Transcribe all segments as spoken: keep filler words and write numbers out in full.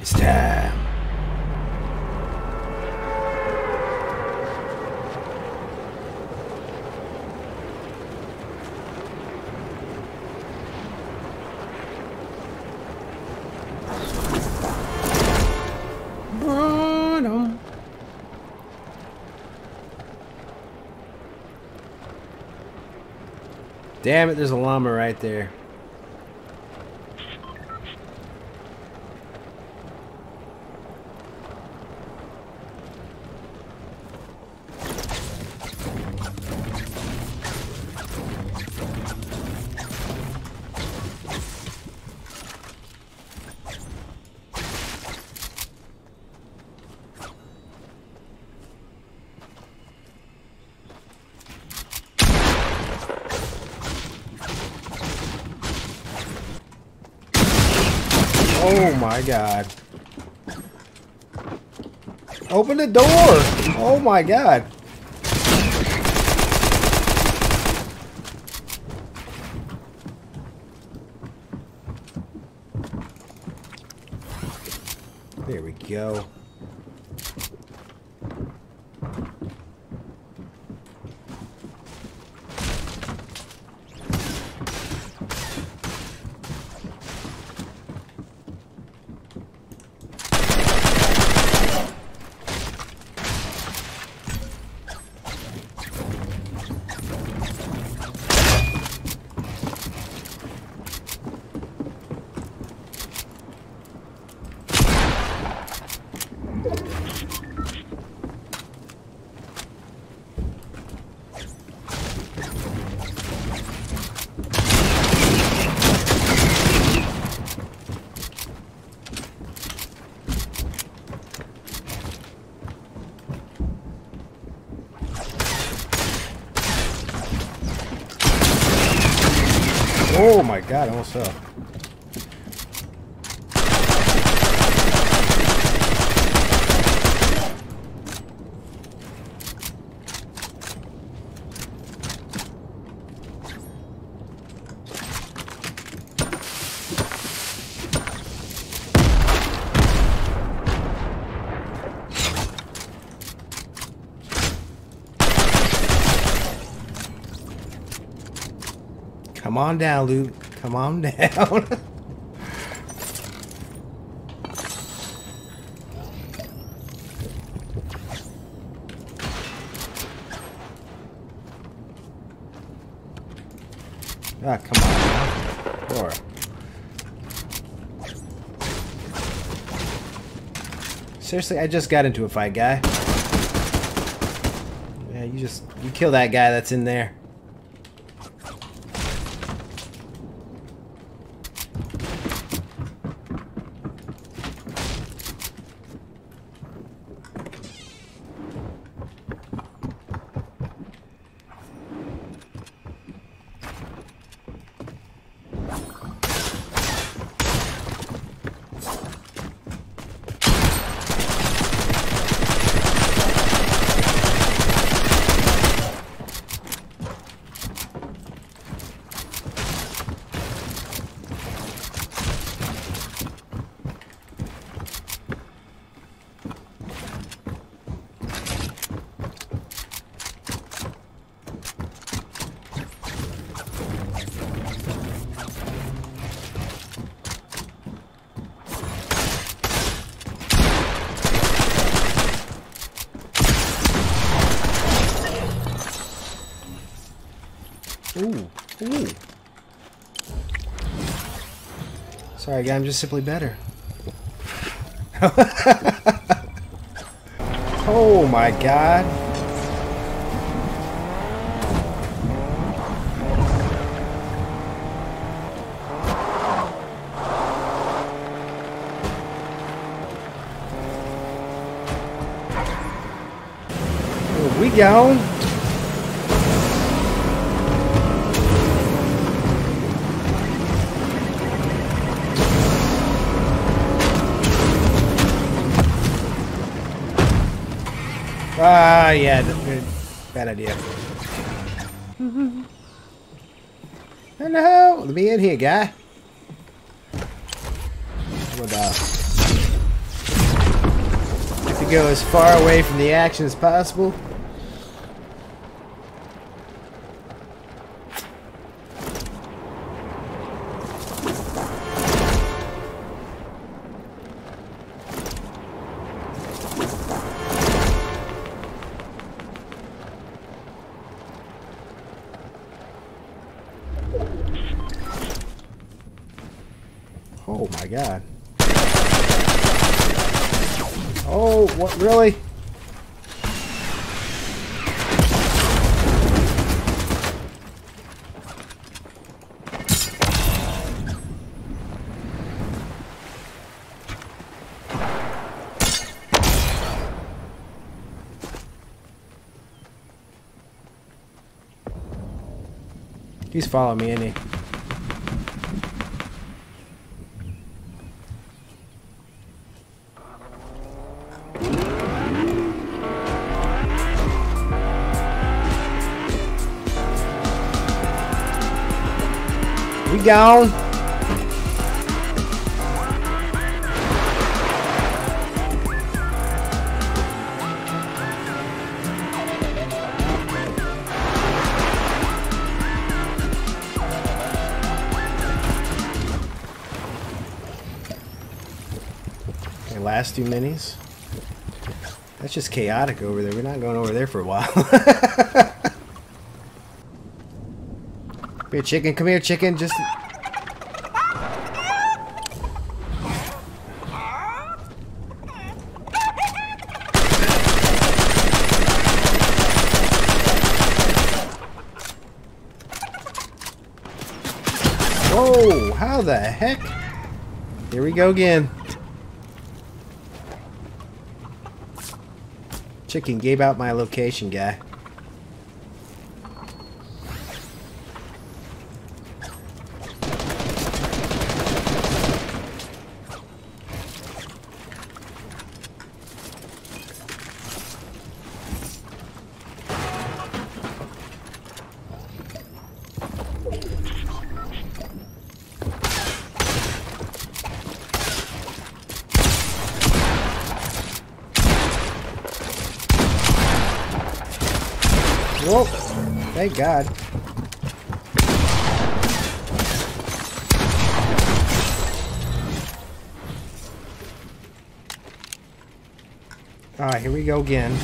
It's time. Damn it, there's a llama right there. Oh my god. Open the door! Oh my god. There we go. Oh my god, I almost fell. Come on down, Luke. Come on down. Ah, come on now. Laura. Seriously, I just got into a fight, guy. Yeah, you just... You kill that guy that's in there. Ooh, ooh. Sorry, guy, I'm just simply better. Oh my god. Where we going? Ah, yeah, bad idea. Hello, let me in here, guy. What about? to go as far away from the action as possible. Oh my god. Oh, what, really? He's following me, isn't he? We gone. Okay, last two minis. That's just chaotic over there. We're not going over there for a while. Come here, chicken. Come here, chicken. Just. Whoa! How the heck? Here we go again. Chicken gave out my location, guy. Whoa! Thank God. Alright, here we go again.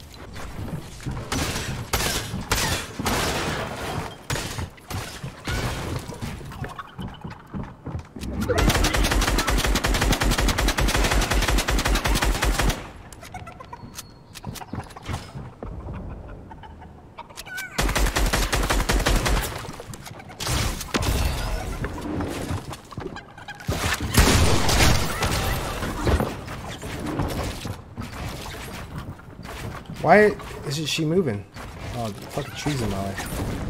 Why isn't she moving? Oh, the fucking trees in my way.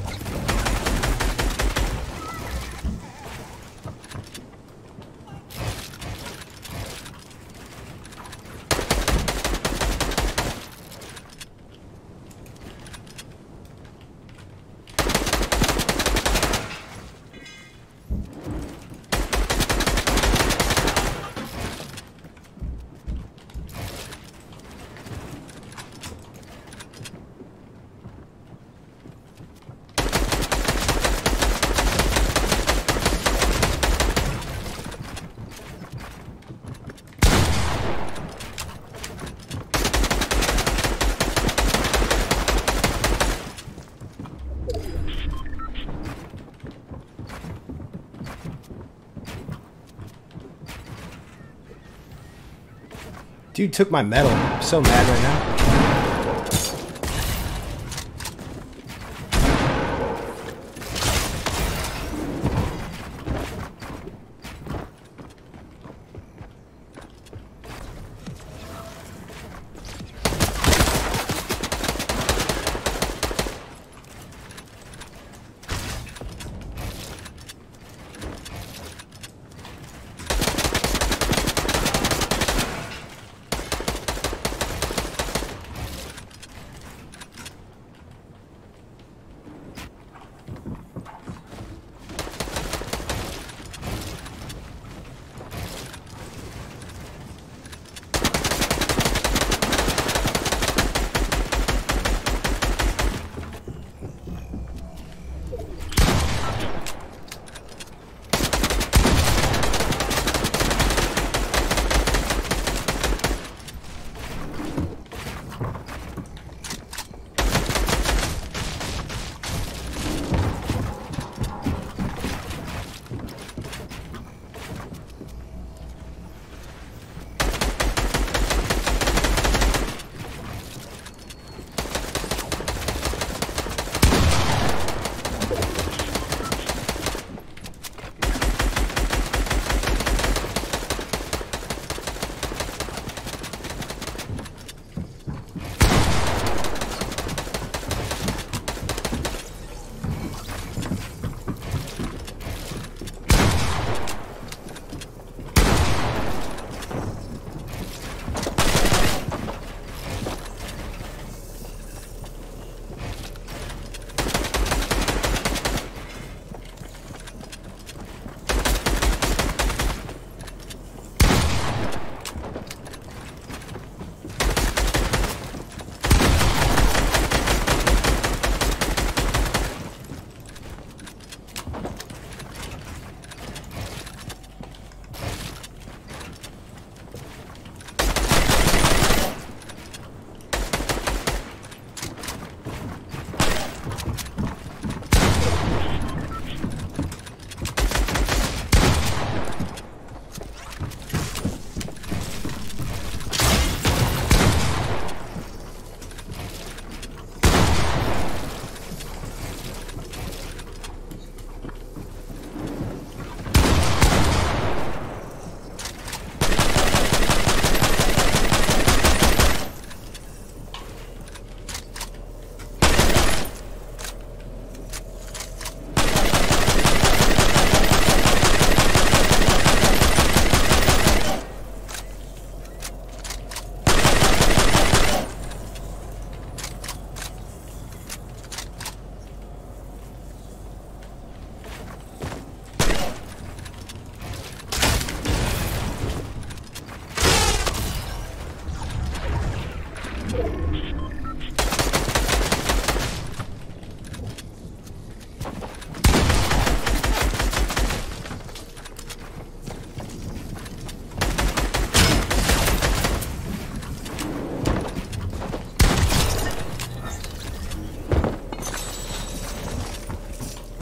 Dude took my medal. I'm so mad right now.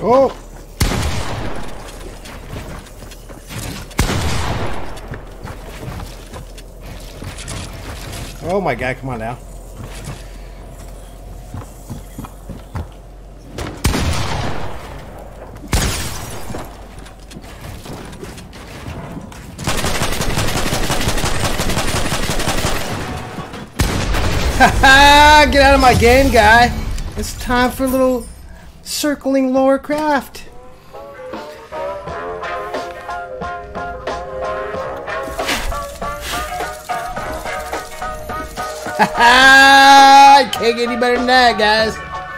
Oh! Oh my god, come on now. Haha! Get out of my game, guy! It's time for a little circling Lara Croft. I can't get any better than that, guys.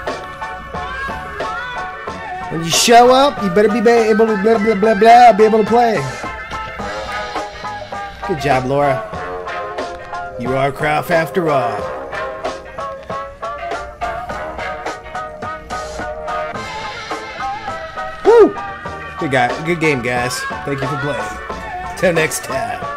When you show up, you better be able to blah blah blah blah be able to play. Good job, Lara. You are Croft after all. Woo! Good guy, good game, guys. Thank you for playing. Till next time.